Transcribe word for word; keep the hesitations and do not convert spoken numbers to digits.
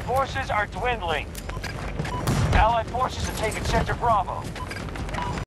forces are dwindling. Allied forces have taken Sector Bravo.